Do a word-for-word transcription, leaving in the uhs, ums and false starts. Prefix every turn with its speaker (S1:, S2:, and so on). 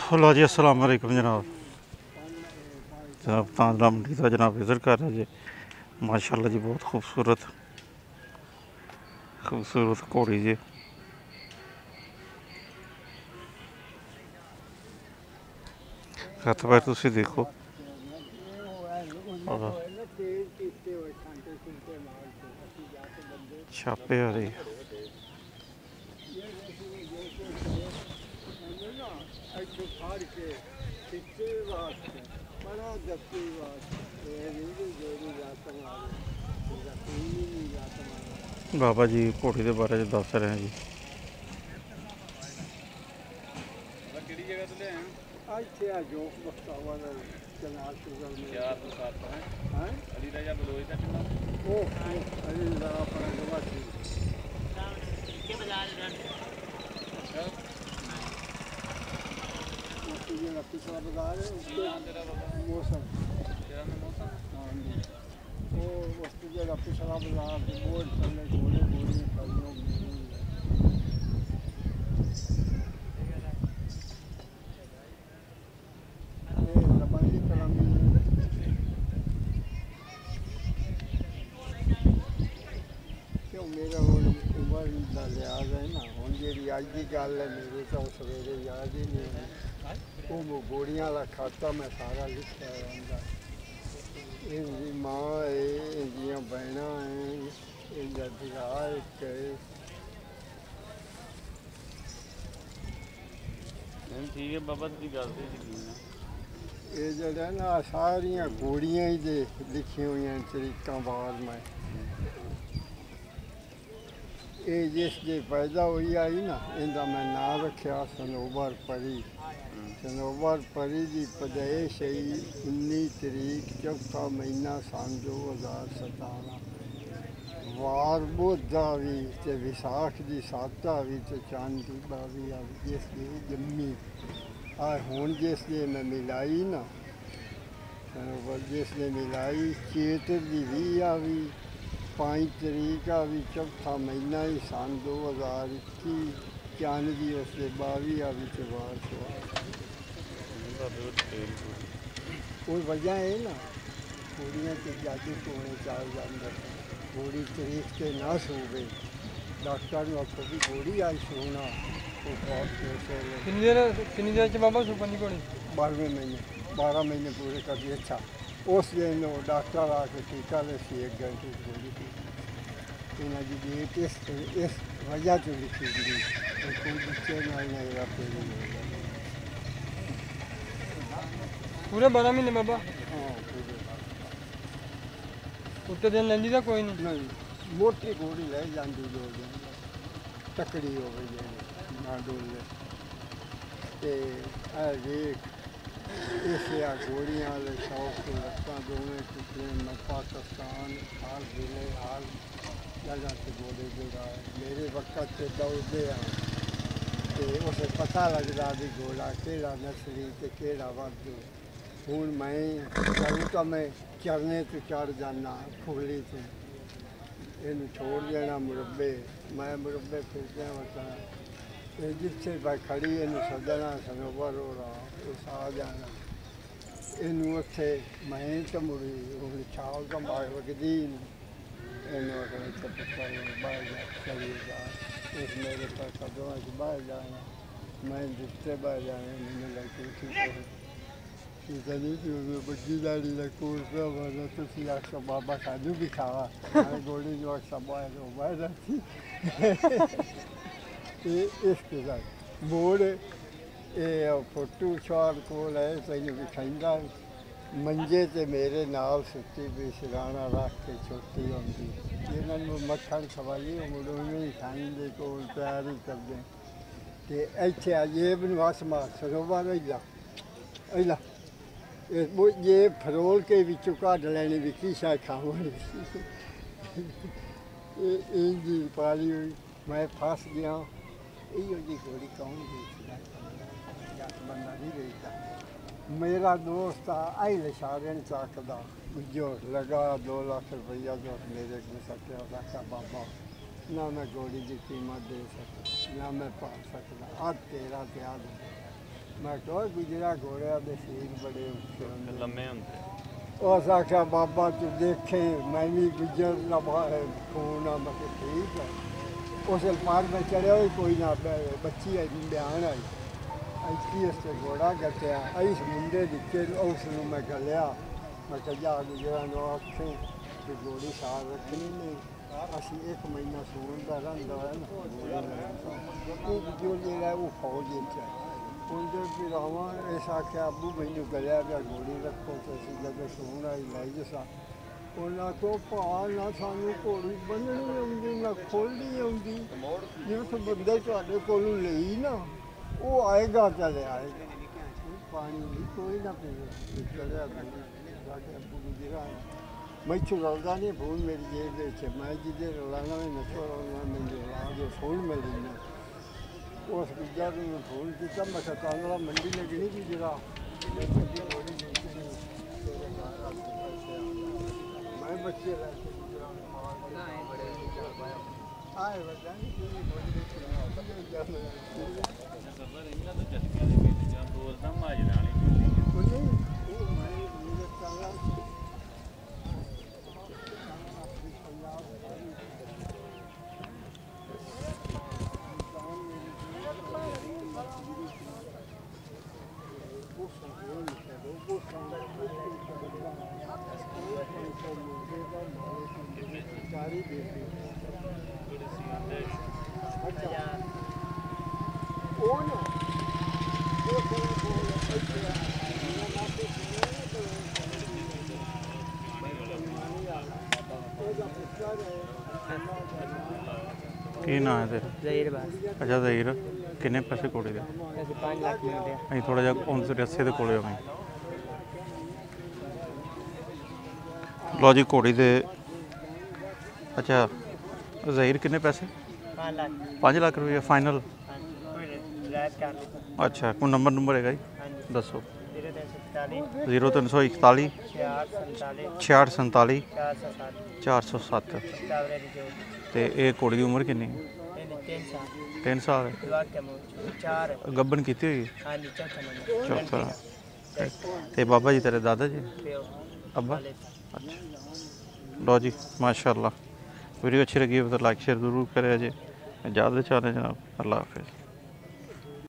S1: Hello जी, अस्सलाम वालेकुम जनाब। जनाब तांदला मंडी का जनाब विज़िट कर रहे जी। माशाल्लाह जी, बहुत खूबसूरत खूबसूरत घोड़ी जी। हथ पैर तुम देखो, छापे आ रही बाबा जी घोड़ी के बारे दस रहे हैं जी।
S2: पिछला बाजार है मौसम वो वस्तु जरा पिछला बाजार के बोर्ड चलने घोड़े घोड़े कलियों लंबाई कलामी क्यों मेरा वो उम्र का लिहाज है ना हम जी अज की गल है मेरे तो सवेरे याद ही नहीं है वो घोड़ियां का खाता मैं सारा लिखा रहता इनकी माँ है इनदियाँ भैन है इनका भरा एक है
S3: ठीक है बाबा की गल से
S2: ये जड़ा ना सारिया घोड़ियां ही दे लिखी हुई तरीका बार में ये जिस जे पैदा हुई आई ना इनका मैं नाम रखा सनोबर परी। सनोबर परी की पैदाइश आई उन्नी तरीक चौथा महीना सन दो हज़ार सतारह वार बोधा भी तो विसाख की सत्त आ भी तो चंद की बावी आ भी जिसलिए जम्मी आ हूँ जिसलिए मैं मिलाई ना सनोबर जिसलिए मिलाई चेतर की भी आ भी पाँच तरीक आ भी चौथा महीना ही सन दो हज़ार इक्की चंद की उसके बावी आ भी तो वार कोई वजह है ना कुड़ियाँ के जादू टोने चाल जाते घोड़ी तरीक से ना सो गई डॉक्टर ने आखो भी घोड़ी आई सोना वो बहुत
S4: कितनी देर कितनी देर से बाबा सुपनी घोड़ी
S2: बारहवें महीने बारह महीने पूरे कर दिए। अच्छा उस दिन वो डॉक्टर आके टीका ले सी एक घंटे घोड़ी की इन्हें की डेट इस इस वजह से लिखी गई कोई बच्चे ना नहीं रखते
S4: पूरे बारह महीने बाबा
S2: हाँ पूरे
S4: उत्ते दिन लेंदी था कोई नहीं
S2: नहीं मोटी घोड़ी ले जाती दो दिन तकड़ी हो गई है ना डोले ते वेख इस घोड़ियां वाले शौक से लत्तां दोवें टुकड़े मैं पाकिस्तान हाल जिले हाल जगह से घोड़े जुड़ा है मेरे वक्त से दौड़ते हैं तो उसे पता लगता भी घोड़ा केड़ा नस्ली ते केड़ा वाधू हूँ मैं करूँ तो मैं चरने तो चढ़ जाना फुगली से इन छोड़ देना मुरब्बे मैं मुरब्बे फिरदे वटा जिथे भाई खड़ी इन सदना सनोबर हो रहा उस आ जाना इन उथे मैं तो मुड़ी हूँ छाल तो मार वगदी इन बाहर जा चली जा इस मेरे पर कदों से बाहर जाना मैं जिससे बाहर जाने मैंने लगी ठीक है बड़ी दाड़ी कोर्स वाला तो आखो बाबा सानू भी खावा गोली जो आखा बाहर बाहर रहती इसके साथ बोर्ड ये फोटू शॉट कोल है तेन विखाइंदा मंजे ते मेरे नाल सुती भी सिराना रख के छोटी होंगी इन्होंने मक्खन खवाई मुड़ो ही खाइंदे कोल प्यार ही करते ते इत्थे अजेब नवास मार सरोवर इला इला ये फरोल के विचों कढ़ लैनी भी की शायद खावानी इंजी पाली हुई मैं फस गया इो जी घोड़ी कौन बंदा नहीं बेचता मेरा दोस्त आई लिशारे चाकदा जो लगा दो लाख रुपया जो मेरे को सत्या रखा बाबा ना मैं घोड़ी की कीमत दे सकता ना मैं पा सकता आज तेरा त्याग मैं कहा गुजरा घोड़े के सीर बड़े उच्चे होंदे
S3: लम्मे होंदे
S2: उस आख्या बाबा तू देखे मैं भी गुजर लबा है खून आ मैं कहा ठीक है उस पार में चढ़िया ही कोई ना बच्ची आई बयान आई ऐसी उससे घोड़ा गटिया इस मुंडे दिखे उस मैं गलिया मैं कहा जा गुजरा नो आखे कि घोड़ी साल रखनी नहीं असी एक महीना सून का रहा है ना जो जो वो फौज उनके पिरावा इस आख्या अबू मैनू गलिया गया घोड़ी रखो तो असी जब सून आई लाई जसा उन्होंने को भा ना सानू घोड़ी बन्ननी आती ना खोलनी आती जिस बंदे तुहाडे कोलों लई ना वो आएगा चले आएगा पानी नहीं कोई ना पीवे चलिया अबू गुजरा मैं रलता नहीं फोन मेरी जेब मैं जिदे रलाना में नशो रलना मैंने रला जो फोन मिल रही उस गुजर ने फोन किया मैं तंदला मंडी लगनी गुजरा मैं बच्चे आए
S3: बोलता माजरा वाली
S1: की ना है तेरा
S4: ਜ਼ਹੀਰ ਬਾਸ
S1: अच्छा ਜ਼ਹੀਰ किन्ने पैसे घोड़े दे
S4: ਅਸੀਂ ਪੰਜ ਲੱਖ ਮਿਲਦੇ ਆ
S1: ਅਸੀਂ थोड़ा जिहा उन सौ अस्सी के कोले आए लो जी घोड़ी दे अच्छा ਜ਼ਹੀਰ किन्ने पैसे
S4: ਪੰਜ ਲੱਖ
S1: पाँच लाख रुपये फाइनल
S4: ਕੋਈ ਰਾਇਤ ਕਰ ਲਓ
S1: अच्छा कोई नंबर नंबर है जी
S4: ਹਾਂਜੀ
S1: दसो
S4: ਜ਼ੀਰੋ ਤਿੰਨ ਸੌ ਇਕਤਾਲੀ
S1: जीरो तीन सौ इकताली
S4: ਛਿਆਹਠ ਸੰਤਾਲੀ
S1: छियाठ संताली
S4: ਚਾਰ ਸੌ ਸੱਤ
S1: चार सौ सत्त
S4: ਟਾਵਰੇ ਦੀ ਜੋੜ
S1: ਤੇ ਇਹ ਘੋੜੀ ਦੀ ਉਮਰ ਕਿੰਨੀ ਹੈ
S4: ਇਹਨੇ ਤਿੰਨ ਸਾਲ
S1: ਤਿੰਨ ਸਾਲ
S4: ਜਵਾਕ ਕੇ ਮੋਚ ਚਾਰ ਹੈ।
S1: ਗੱਬਨ ਕੀਤੀ ਹੋਈ ਹੈ
S4: ਹਾਂਜੀ ਚੌਥਾ ਨੰਬਰ
S1: ਚੌਥਾ ਤੇ ਬਾਬਾ ਜੀ ਤੇਰੇ ਦਾਦਾ ਜੀ
S4: ਪਿਓ
S1: ਅੱਬਾ
S4: ਵਾਲੇ
S1: अच्छा लो जी माशाल्लाह वीडियो अच्छी लगी हो तो लाइक शेयर ज़रूर करें जी इजाज़त चाह रहे जनाब अल्लाह हाफिज़।